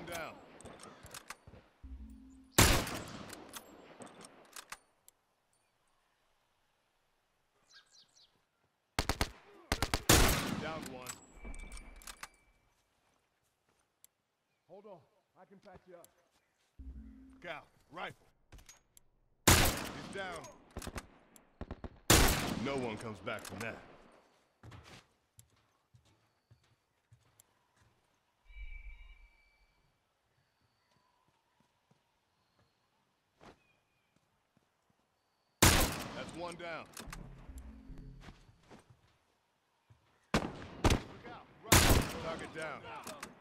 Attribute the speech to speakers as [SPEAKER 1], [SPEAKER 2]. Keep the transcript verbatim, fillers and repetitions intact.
[SPEAKER 1] down. Down one.
[SPEAKER 2] Hold on. I can patch you up.
[SPEAKER 1] Cow, rifle. He's down. No one comes back from that. That's one down. Look out, right. Target down.